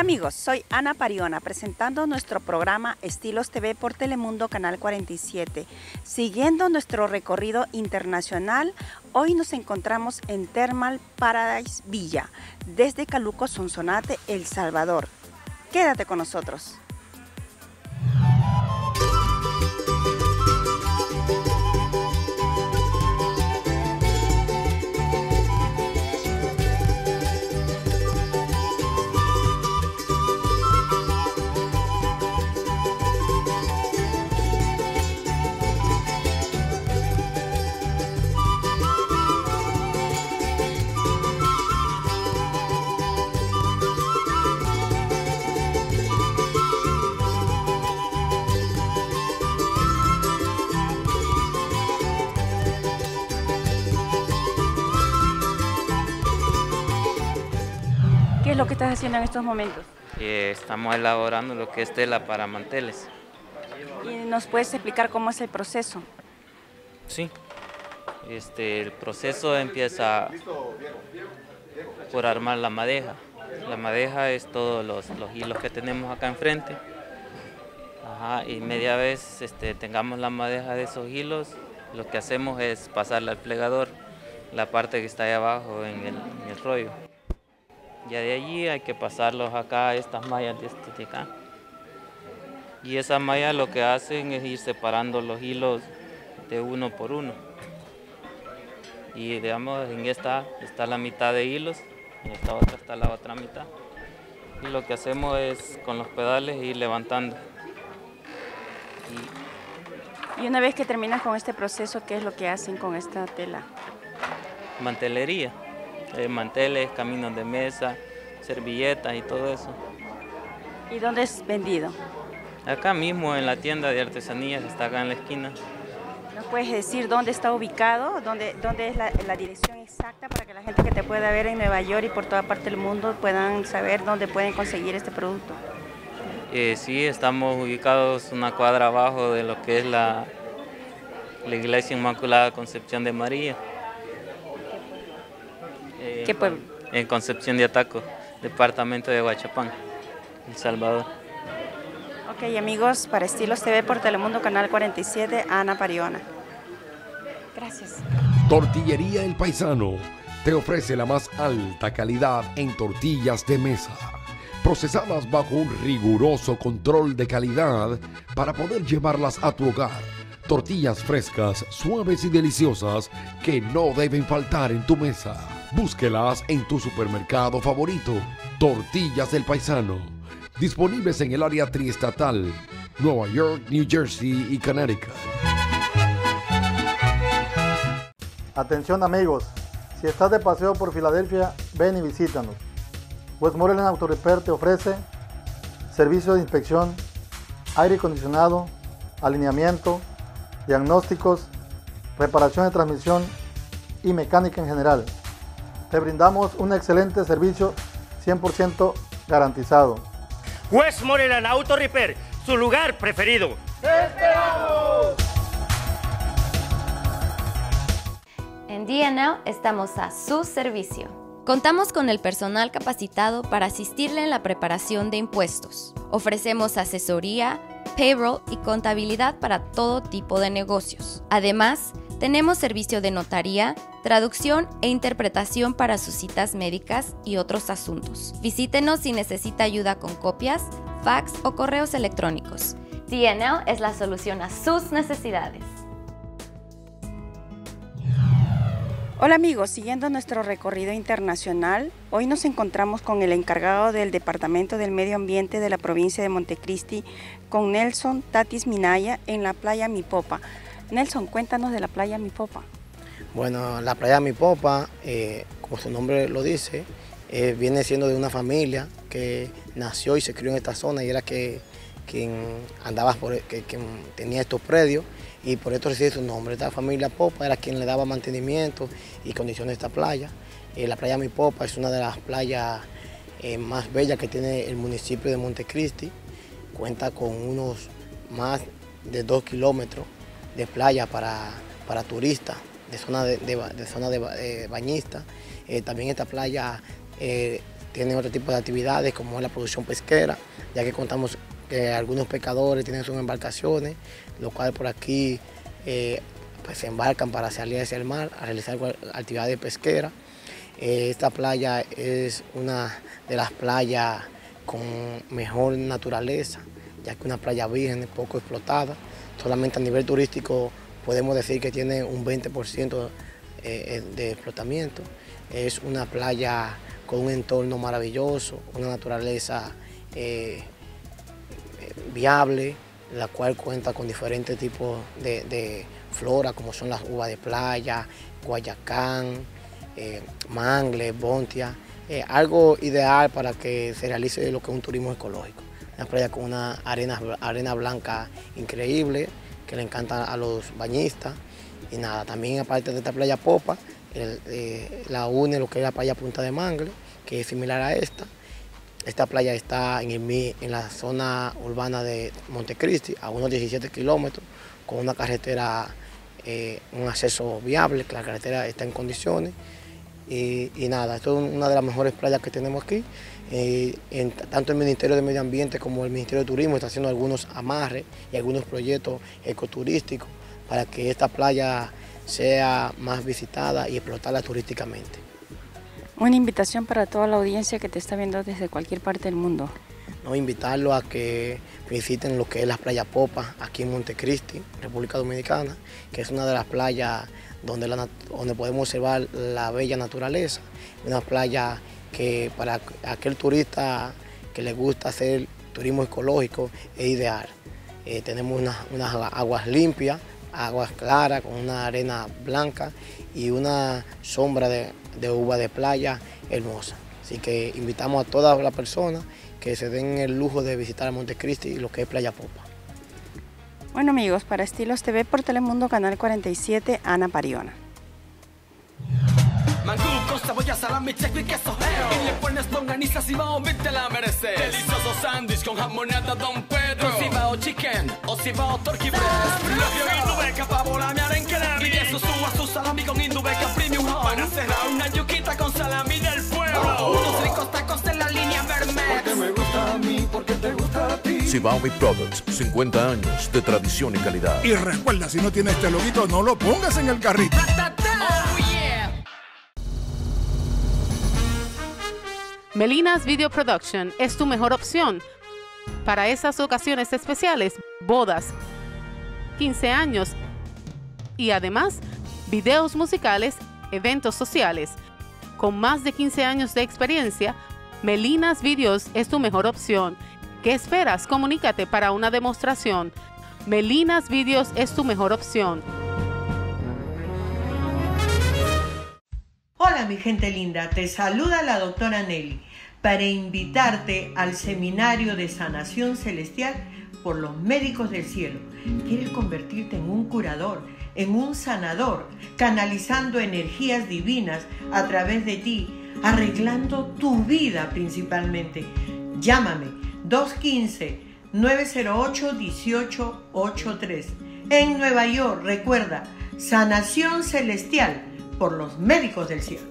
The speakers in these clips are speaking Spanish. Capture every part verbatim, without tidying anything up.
Hola amigos, soy Ana Pariona presentando nuestro programa Estilos T V por Telemundo Canal cuarenta y siete. Siguiendo nuestro recorrido internacional, hoy nos encontramos en Thermal Paradise Villa, desde Caluco, Sonsonate, El Salvador. Quédate con nosotros. ¿Qué es lo que estás haciendo en estos momentos? Eh, estamos elaborando lo que es tela para manteles. ¿Y nos puedes explicar cómo es el proceso? Sí, este, el proceso empieza por armar la madeja. La madeja es todos los, los hilos que tenemos acá enfrente. Ajá, y media vez este, tengamos la madeja de esos hilos, lo que hacemos es pasarle al plegador la parte que está ahí abajo en el, en el rollo. Ya de allí hay que pasarlos acá a estas mallas de, este de acá. Y esas mallas lo que hacen es ir separando los hilos de uno por uno. Y digamos, en esta está la mitad de hilos, en esta otra está la otra mitad. Y lo que hacemos es con los pedales ir levantando. Y, y una vez que terminas con este proceso, ¿qué es lo que hacen con esta tela? Mantelería. Eh, manteles, caminos de mesa, servilletas y todo eso. ¿Y dónde es vendido? Acá mismo en la tienda de artesanías, está acá en la esquina. ¿Nos puedes decir dónde está ubicado? ¿Dónde, dónde es la, la dirección exacta para que la gente que te pueda ver en Nueva York y por toda parte del mundo puedan saber dónde pueden conseguir este producto? Eh, sí, estamos ubicados una cuadra abajo de lo que es la, la Iglesia Inmaculada Concepción de María. ¿Qué pueblo? En Concepción de Ataco, departamento de Huachapán, El Salvador. Ok, amigos, para Estilos T V por Telemundo Canal cuarenta y siete, Ana Pariona. Gracias. Tortillería El Paisano te ofrece la más alta calidad en tortillas de mesa, procesadas bajo un riguroso control de calidad para poder llevarlas a tu hogar. Tortillas frescas, suaves y deliciosas que no deben faltar en tu mesa. Búsquelas en tu supermercado favorito. Tortillas del Paisano. Disponibles en el área triestatal, Nueva York, New Jersey y Connecticut. Atención amigos, si estás de paseo por Filadelfia, ven y visítanos. Westmoreland Auto Repair te ofrece servicio de inspección, aire acondicionado, alineamiento, diagnósticos, reparación de transmisión y mecánica en general. Te brindamos un excelente servicio cien por ciento garantizado. Westmoreland Auto Repair, su lugar preferido. ¡Te esperamos! En D and L estamos a su servicio. Contamos con el personal capacitado para asistirle en la preparación de impuestos. Ofrecemos asesoría, payroll y contabilidad para todo tipo de negocios. Además, tenemos servicio de notaría, traducción e interpretación para sus citas médicas y otros asuntos. Visítenos si necesita ayuda con copias, fax o correos electrónicos. D and L es la solución a sus necesidades. Hola amigos, siguiendo nuestro recorrido internacional, hoy nos encontramos con el encargado del Departamento del Medio Ambiente de la provincia de Montecristi, con Nelson Tatis Minaya, en la playa Mipopa. Nelson, cuéntanos de la playa Mipopa. Bueno, la playa Mipopa, eh, como su nombre lo dice, eh, viene siendo de una familia que nació y se crió en esta zona y era que, quien andaba por, que, quien tenía estos predios y por esto recibe su nombre. Esta familia Popa era quien le daba mantenimiento y condiciones a esta playa. Eh, la playa Mipopa es una de las playas eh, más bellas que tiene el municipio de Montecristi. Cuenta con unos más de dos kilómetros de playa para, para turistas, de zona de, de, de, zona de, de bañistas. Eh, también esta playa eh, tienen otro tipo de actividades como es la producción pesquera, ya que contamos que algunos pescadores tienen sus embarcaciones, los cuales por aquí eh, pues se embarcan para salir hacia el mar a realizar actividades pesqueras. Eh, esta playa es una de las playas con mejor naturaleza, ya que es una playa virgen, poco explotada. Solamente a nivel turístico podemos decir que tiene un veinte por ciento eh, de explotamiento. Es una playa con un entorno maravilloso, una naturaleza eh, viable, la cual cuenta con diferentes tipos de, de flora, como son las uvas de playa, guayacán, eh, mangle, bontia, eh, algo ideal para que se realice lo que es un turismo ecológico. Una playa con una arena, arena blanca increíble, que le encanta a los bañistas. Y nada, también aparte de esta playa Popa, el, eh, la une lo que es la playa Punta de Mangle, que es similar a esta. Esta playa está en, el, en la zona urbana de Montecristi, a unos diecisiete kilómetros, con una carretera, eh, un acceso viable, que la carretera está en condiciones. Y, y nada, esto es una de las mejores playas que tenemos aquí. Eh, en, tanto el Ministerio de Medio Ambiente como el Ministerio de Turismo está haciendo algunos amarres y algunos proyectos ecoturísticos para que esta playa sea más visitada y explotada turísticamente. Una invitación para toda la audiencia que te está viendo desde cualquier parte del mundo. No, invitarlo a que visiten lo que es la playa Popa, aquí en Montecristi, República Dominicana, que es una de las playas donde, la, donde podemos observar la bella naturaleza. Una playa que para aquel turista que le gusta hacer turismo ecológico es ideal. Eh, tenemos unas, unas aguas limpias, aguas claras, con una arena blanca y una sombra de, de uva de playa hermosa. Así que invitamos a todas las personas que se den el lujo de visitar a Montecristi y lo que es Playa Popa. Bueno amigos, para Estilos T V por Telemundo Canal cuarenta y siete, Ana Pariona. Mangú con cebolla, salami, checo y queso. Y le pones longaniza, Cibao, te la mereces. Delicioso sándwich con jamoneta Don Pedro. Con Cibao chicken o Cibao turkey breast. Lo que Indubeca, pavo, la merengue de. Y de eso suba su salami con Indubeca Premium Home. Para cerrar una yuquita con salami del pueblo. Unos ricos tacos de la línea Vermex. Porque me gusta a mí, porque te gusta a ti. Cibao Meat Products, cincuenta años de tradición y calidad. Y recuerda, si no tienes este loguito, no lo pongas en el carrito. Oh yeah. Melinas Video Production es tu mejor opción para esas ocasiones especiales, bodas, quince años y además videos musicales, eventos sociales. Con más de quince años de experiencia, Melinas Videos es tu mejor opción. ¿Qué esperas? Comunícate para una demostración. Melinas Videos es tu mejor opción. Hola mi gente linda, te saluda la doctora Nelly para invitarte al seminario de sanación celestial por los médicos del cielo. ¿Quieres convertirte en un curador, en un sanador, canalizando energías divinas a través de ti, arreglando tu vida principalmente? Llámame dos uno cinco, nueve cero ocho, uno ocho ocho tres. En Nueva York, recuerda, sanación celestial por los médicos del cielo.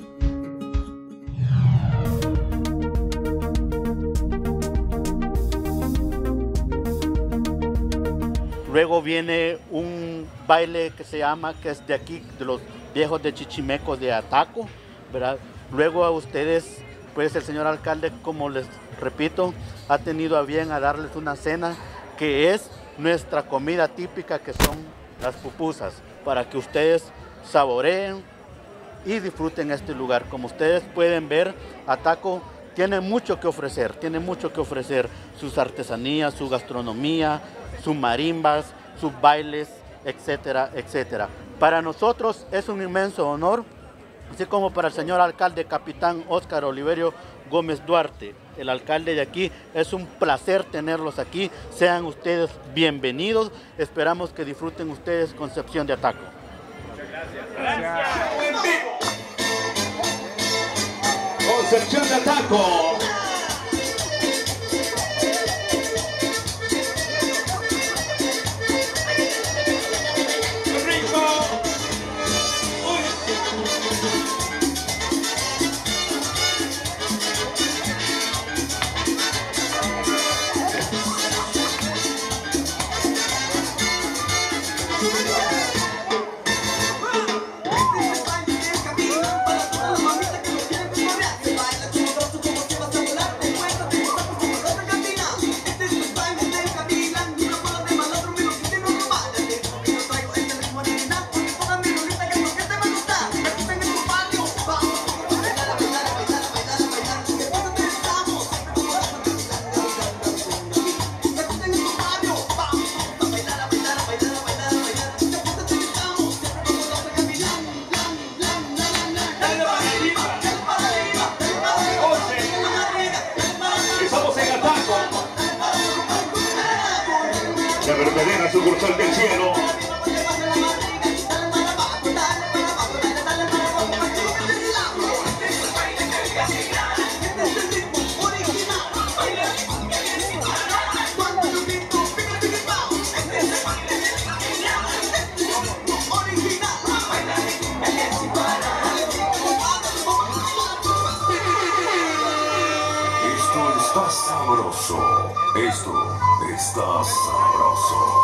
Luego viene un baile que se llama, que es de aquí, de los viejos de Chichimeco de Ataco, ¿verdad? Luego a ustedes, pues el señor alcalde, como les repito, ha tenido a bien a darles una cena que es nuestra comida típica, que son las pupusas, para que ustedes saboreen y disfruten este lugar. Como ustedes pueden ver, Ataco tiene mucho que ofrecer, tiene mucho que ofrecer, sus artesanías, su gastronomía, sus marimbas, sus bailes, etcétera, etcétera. Para nosotros es un inmenso honor, así como para el señor alcalde, capitán Óscar Oliverio Gómez Duarte, el alcalde de aquí, es un placer tenerlos aquí. Sean ustedes bienvenidos, esperamos que disfruten ustedes Concepción de Ataco. Gracias. Concepción de Ataco. verdadera sucursal del cielo. Está sabroso. Esto está sabroso.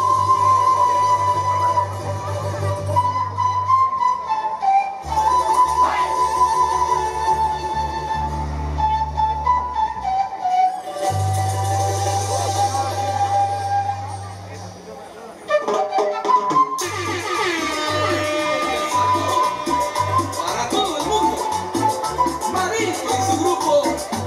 Para todo el mundo, Marisco y su grupo.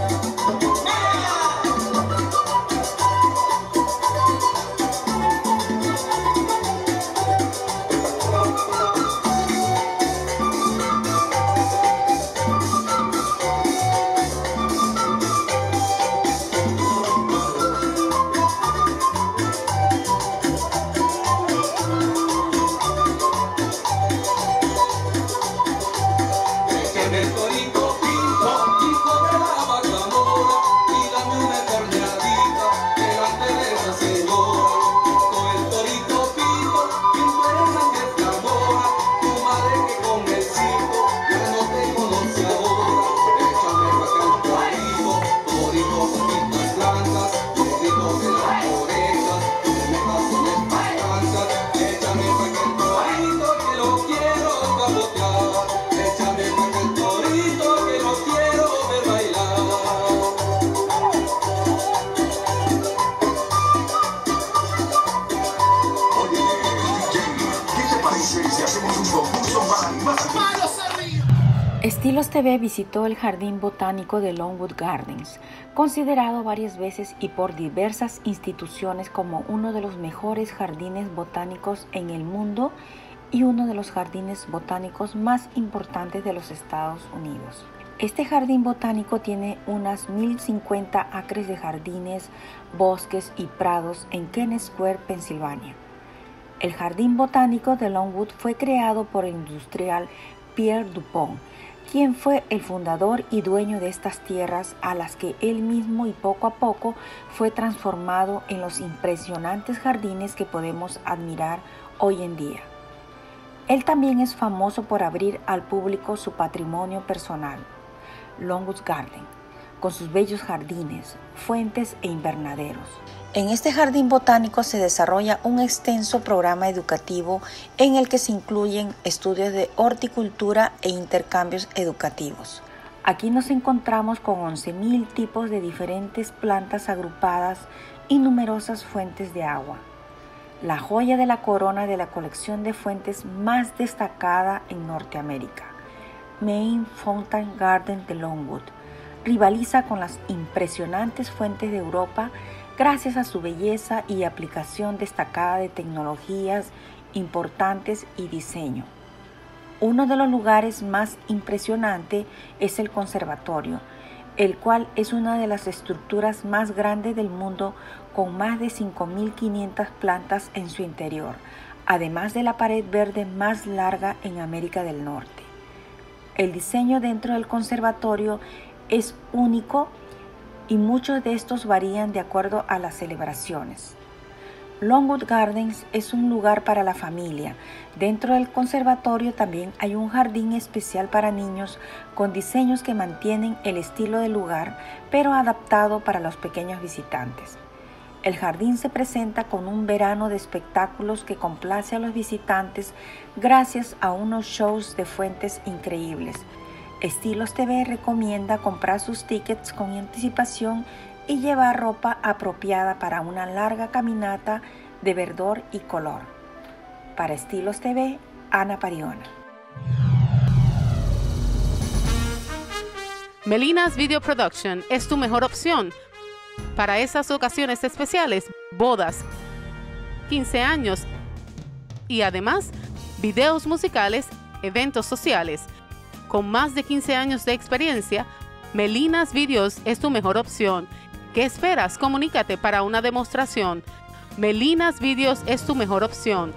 El torito pinto, hijo de la vaca mora, y dame una corneadita delante de esa señora. Con el torito pinto, pinto eres sangre flamora, tu madre que con el circo ya no te conoce ahora. Échame pa' acá el torito, torito con pintas blancas, negrito de las orejas, que me pasen estas cancas. Échame pa' acá el torito que lo quiero capotear, échame pa' acá el torito que lo quiero ver bailar. Oye, D J, ¿qué te parece si hacemos un concurso para animar? Estilos T V visitó el Jardín Botánico de Longwood Gardens, considerado varias veces y por diversas instituciones como uno de los mejores jardines botánicos en el mundo y uno de los jardines botánicos más importantes de los Estados Unidos. Este jardín botánico tiene unas mil cincuenta acres de jardines, bosques y prados en Kennett Square, Pensilvania. El Jardín Botánico de Longwood fue creado por el industrial Pierre Dupont, quien fue el fundador y dueño de estas tierras a las que él mismo y poco a poco fue transformado en los impresionantes jardines que podemos admirar hoy en día. Él también es famoso por abrir al público su patrimonio personal, Longwood Garden, con sus bellos jardines, fuentes e invernaderos. En este jardín botánico se desarrolla un extenso programa educativo en el que se incluyen estudios de horticultura e intercambios educativos. Aquí nos encontramos con once mil tipos de diferentes plantas agrupadas y numerosas fuentes de agua. La joya de la corona de la colección de fuentes más destacada en Norteamérica, Main Fountain Garden de Longwood, rivaliza con las impresionantes fuentes de Europa gracias a su belleza y aplicación destacada de tecnologías importantes y diseño. Uno de los lugares más impresionantes es el conservatorio, el cual es una de las estructuras más grandes del mundo con más de cinco mil quinientas plantas en su interior, además de la pared verde más larga en América del Norte. El diseño dentro del conservatorio es único y muchos de estos varían de acuerdo a las celebraciones. Longwood Gardens es un lugar para la familia. Dentro del conservatorio también hay un jardín especial para niños con diseños que mantienen el estilo del lugar, pero adaptado para los pequeños visitantes. El jardín se presenta con un verano de espectáculos que complace a los visitantes gracias a unos shows de fuentes increíbles. Estilos T V recomienda comprar sus tickets con anticipación y llevar ropa apropiada para una larga caminata de verdor y color. Para Estilos T V, Ana Pariona. Melinas Video Production es tu mejor opción para esas ocasiones especiales, bodas, quince años y además videos musicales, eventos sociales. Con más de quince años de experiencia, Melinas Videos es tu mejor opción. ¿Qué esperas? Comunícate para una demostración. Melinas Videos es tu mejor opción.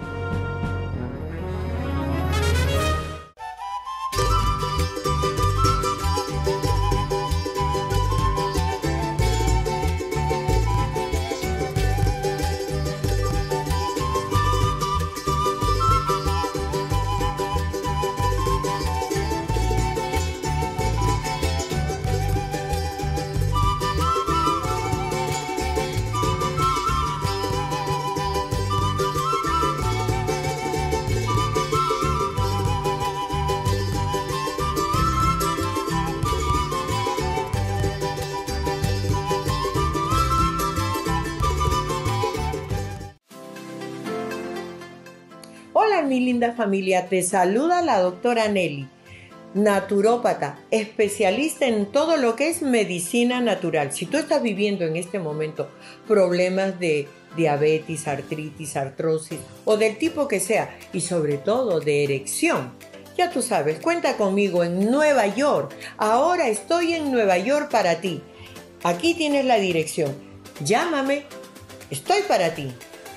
Hola mi linda familia, te saluda la doctora Nelly, naturópata, especialista en todo lo que es medicina natural. Si tú estás viviendo en este momento problemas de diabetes, artritis, artrosis o del tipo que sea y sobre todo de erección, ya tú sabes, cuenta conmigo en Nueva York. Ahora estoy en Nueva York para ti. Aquí tienes la dirección. Llámame, estoy para ti.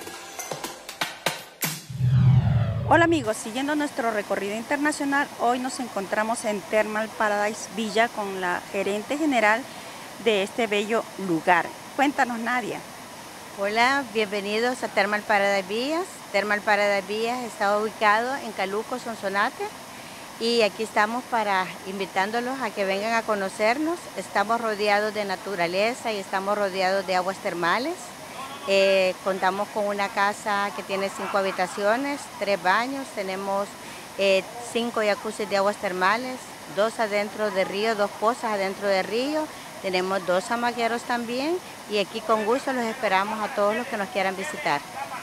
Hola amigos, siguiendo nuestro recorrido internacional, hoy nos encontramos en Thermal Paradise Villa con la gerente general de este bello lugar. Cuéntanos, Nadia. Hola, bienvenidos a Thermal Paradise Villas. Thermal Paradise Villas está ubicado en Caluco, Sonsonate, y aquí estamos para invitándolos a que vengan a conocernos. Estamos rodeados de naturaleza y estamos rodeados de aguas termales. Eh, contamos con una casa que tiene cinco habitaciones, tres baños, tenemos eh, cinco jacuzzi de aguas termales, dos adentro de río, dos pozas adentro de río, tenemos dos amagueros también y aquí con gusto los esperamos a todos los que nos quieran visitar.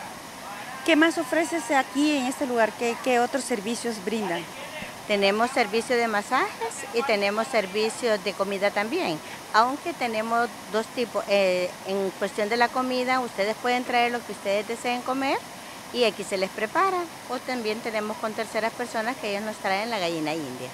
¿Qué más ofreces aquí en este lugar? ¿Qué, qué otros servicios brindan? Tenemos servicio de masajes y tenemos servicios de comida también, aunque tenemos dos tipos. Eh, en cuestión de la comida, ustedes pueden traer lo que ustedes deseen comer y aquí se les prepara. O también tenemos con terceras personas que ellos nos traen la gallina india.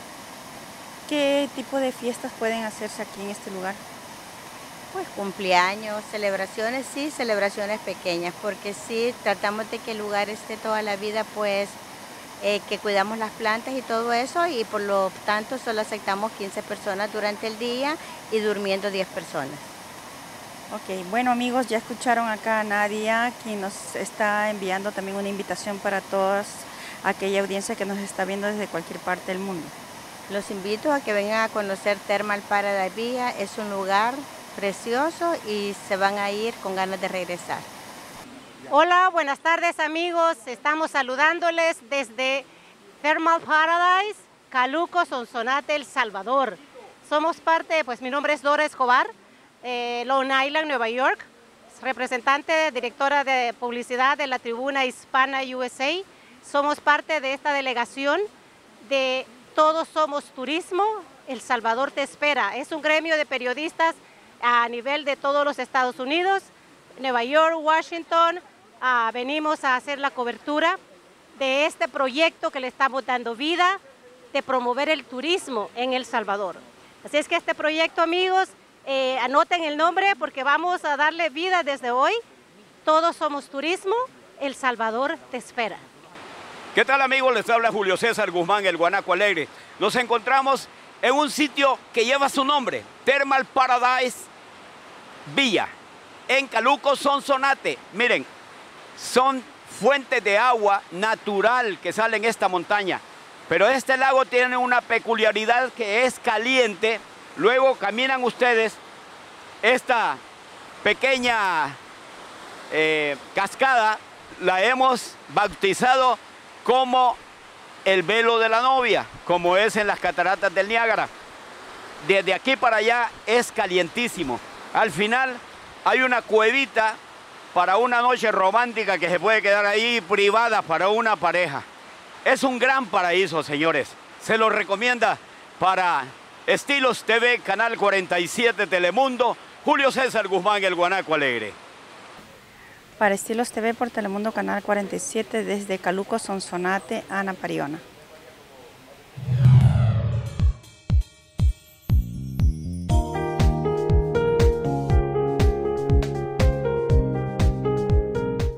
¿Qué tipo de fiestas pueden hacerse aquí en este lugar? Pues cumpleaños, celebraciones, sí, celebraciones pequeñas, porque sí tratamos de que el lugar esté toda la vida, pues, Eh, que cuidamos las plantas y todo eso y por lo tanto solo aceptamos quince personas durante el día y durmiendo diez personas. Ok, bueno amigos, ya escucharon acá a Nadia, quien nos está enviando también una invitación para toda aquella audiencia que nos está viendo desde cualquier parte del mundo. Los invito a que vengan a conocer Thermal Paradise Villa, es un lugar precioso y se van a ir con ganas de regresar. Hola, buenas tardes amigos, estamos saludándoles desde Thermal Paradise, Caluco, Sonsonate, El Salvador. Somos parte, pues mi nombre es Dora Escobar, eh, Long Island, Nueva York, representante, directora de publicidad de la Tribuna Hispana U S A. Somos parte de esta delegación de Todos Somos Turismo, El Salvador te espera. Es un gremio de periodistas a nivel de todos los Estados Unidos, Nueva York, Washington. Uh, venimos a hacer la cobertura de este proyecto que le estamos dando vida, de promover el turismo en El Salvador. Así es que este proyecto, amigos, eh, anoten el nombre porque vamos a darle vida desde hoy. Todos Somos Turismo, El Salvador te espera. ¿Qué tal amigos? Les habla Julio César Guzmán, el Guanaco Alegre. Nos encontramos en un sitio que lleva su nombre, Thermal Paradise Villa, en Caluco, Sonsonate. Miren, son fuentes de agua natural que salen en esta montaña. Pero este lago tiene una peculiaridad que es caliente. Luego caminan ustedes esta pequeña eh, cascada, la hemos bautizado como el velo de la novia, como es en las cataratas del Niágara. Desde aquí para allá es calientísimo. Al final hay una cuevita para una noche romántica que se puede quedar ahí privada para una pareja. Es un gran paraíso, señores. Se lo recomienda para Estilos T V, Canal cuarenta y siete Telemundo, Julio César Guzmán, el Guanaco Alegre. Para Estilos T V por Telemundo, Canal cuarenta y siete, desde Caluco, Sonsonate, Ana Pariona.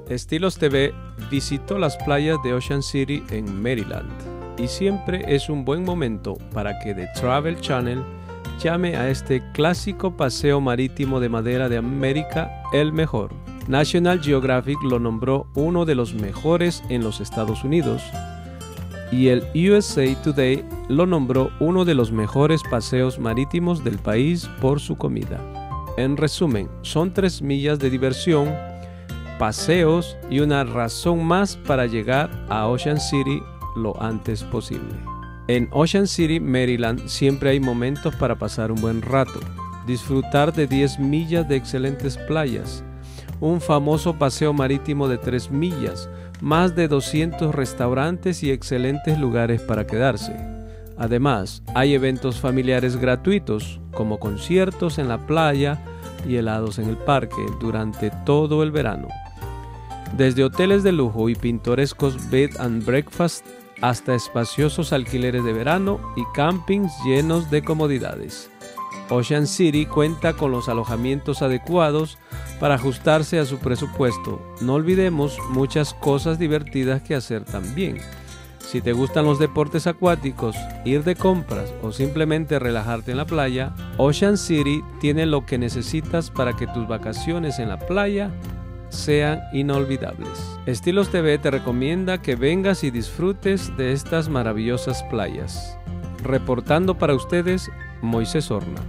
Estilos T V visitó las playas de Ocean City en Maryland y siempre es un buen momento para que The Travel Channel llame a este clásico paseo marítimo de madera de América el mejor. National Geographic lo nombró uno de los mejores en los Estados Unidos y el U S A Today lo nombró uno de los mejores paseos marítimos del país por su comida. En resumen, son tres millas de diversión, paseos y una razón más para llegar a Ocean City lo antes posible. En Ocean City, Maryland, siempre hay momentos para pasar un buen rato, disfrutar de diez millas de excelentes playas, un famoso paseo marítimo de tres millas, más de doscientos restaurantes y excelentes lugares para quedarse. Además, hay eventos familiares gratuitos, como conciertos en la playa y helados en el parque durante todo el verano. Desde hoteles de lujo y pintorescos bed and breakfast hasta espaciosos alquileres de verano y campings llenos de comodidades. Ocean City cuenta con los alojamientos adecuados para ajustarse a su presupuesto. No olvidemos muchas cosas divertidas que hacer también. Si te gustan los deportes acuáticos, ir de compras o simplemente relajarte en la playa, Ocean City tiene lo que necesitas para que tus vacaciones en la playa sean inolvidables. Estilos T V te recomienda que vengas y disfrutes de estas maravillosas playas. Reportando para ustedes, Moisés Horna.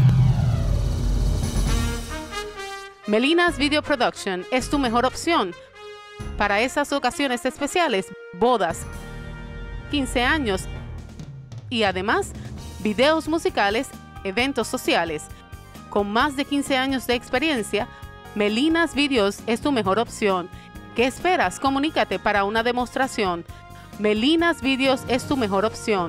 Melinas Video Production es tu mejor opción para esas ocasiones especiales, bodas, quince años y además videos musicales, eventos sociales. Con más de quince años de experiencia, Melinas Videos es tu mejor opción. ¿Qué esperas? Comunícate para una demostración. Melinas Videos es tu mejor opción.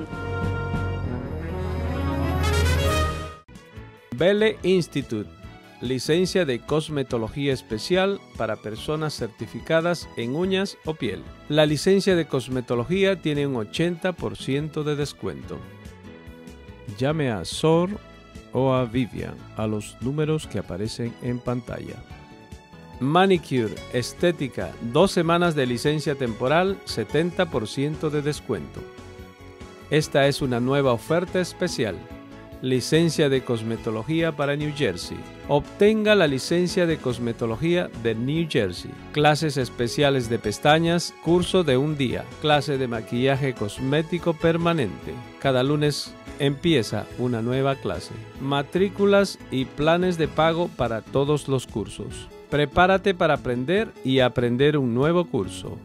Belle Institute, licencia de cosmetología especial para personas certificadas en uñas o piel. La licencia de cosmetología tiene un ochenta por ciento de descuento. Llame a Sor o a Vivian a los números que aparecen en pantalla. Manicure, estética, dos semanas de licencia temporal, setenta por ciento de descuento. Esta es una nueva oferta especial. Licencia de cosmetología para New Jersey. Obtenga la licencia de cosmetología de New Jersey. Clases especiales de pestañas, curso de un día, clase de maquillaje cosmético permanente. Cada lunes empieza una nueva clase. Matrículas y planes de pago para todos los cursos. Prepárate para aprender y aprender un nuevo curso.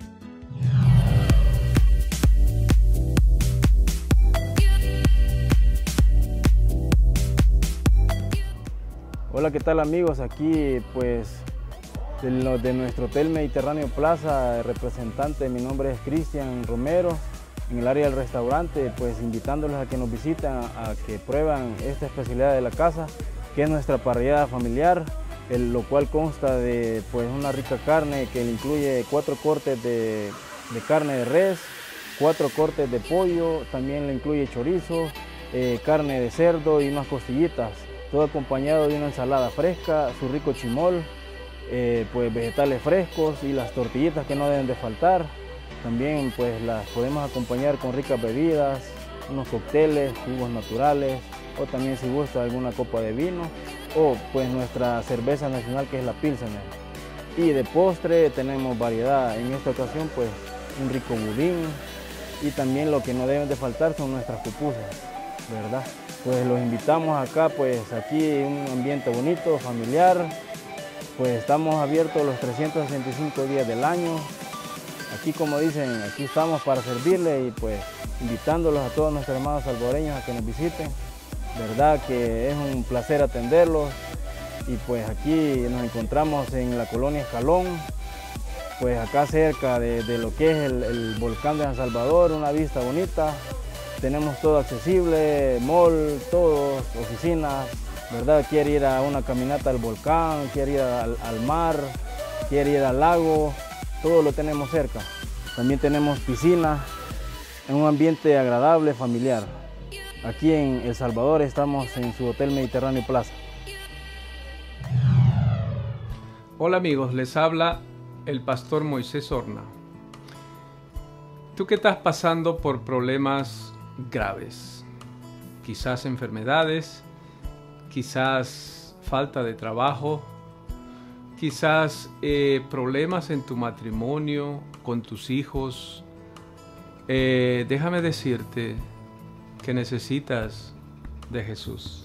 Hola, ¿qué tal amigos? Aquí pues de, lo, de nuestro Hotel Mediterráneo Plaza, representante, mi nombre es Cristian Romero, en el área del restaurante, pues invitándolos a que nos visiten, a, a que prueban esta especialidad de la casa, que es nuestra parrillada familiar, el, lo cual consta de pues una rica carne que incluye cuatro cortes de, de carne de res, cuatro cortes de pollo, también le incluye chorizo, eh, carne de cerdo y unas costillitas, todo acompañado de una ensalada fresca, su rico chimol, eh, pues vegetales frescos y las tortillitas que no deben de faltar. También pues las podemos acompañar con ricas bebidas, unos cócteles, jugos naturales, o también si gusta alguna copa de vino, o pues nuestra cerveza nacional que es la Pilsener. Y de postre tenemos variedad, en esta ocasión pues un rico budín, y también lo que no deben de faltar son nuestras pupusas, ¿verdad? Pues los invitamos acá, pues aquí un ambiente bonito, familiar, pues estamos abiertos los trescientos sesenta y cinco días del año. Aquí, como dicen, aquí estamos para servirles y pues invitándolos a todos nuestros hermanos salvadoreños a que nos visiten. Verdad que es un placer atenderlos y pues aquí nos encontramos en la colonia Escalón, pues acá cerca de, de lo que es el, el volcán de San Salvador, una vista bonita. Tenemos todo accesible, mall, todos, oficinas, ¿verdad? Quiere ir a una caminata al volcán, quiere ir al, al mar, quiere ir al lago, todo lo tenemos cerca. También tenemos piscina, en un ambiente agradable, familiar. Aquí en El Salvador estamos en su Hotel Mediterráneo Plaza. Hola amigos, les habla el pastor Moisés Horna. Tú que estás pasando por problemas graves, quizás enfermedades, quizás falta de trabajo, quizás eh, problemas en tu matrimonio, con tus hijos, eh, déjame decirte que necesitas de Jesús.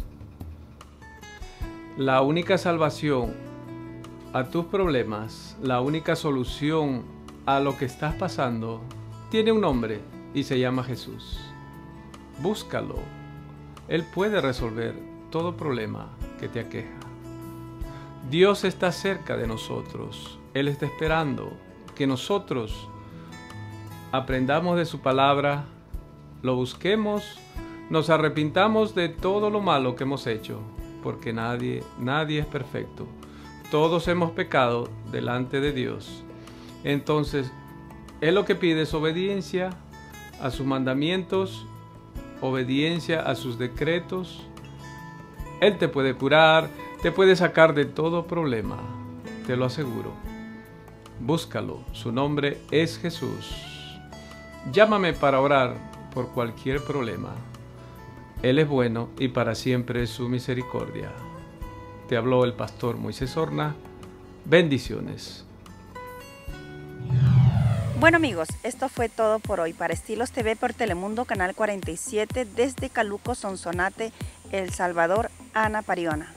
La única salvación a tus problemas, la única solución a lo que estás pasando, tiene un nombre y se llama Jesús. Búscalo. Él puede resolver todo problema que te aqueja. Dios está cerca de nosotros. Él está esperando que nosotros aprendamos de su palabra, lo busquemos, nos arrepintamos de todo lo malo que hemos hecho, porque nadie, nadie es perfecto. Todos hemos pecado delante de Dios. Entonces, Él lo que pide es obediencia a sus mandamientos, obediencia a sus decretos. Él te puede curar, te puede sacar de todo problema, te lo aseguro. Búscalo, su nombre es Jesús. Llámame para orar por cualquier problema. Él es bueno y para siempre es su misericordia. Te habló el pastor Moisés Horna. Bendiciones. Bueno amigos, esto fue todo por hoy para Estilos T V por Telemundo Canal cuarenta y siete desde Caluco, Sonsonate, El Salvador, Ana Pariona.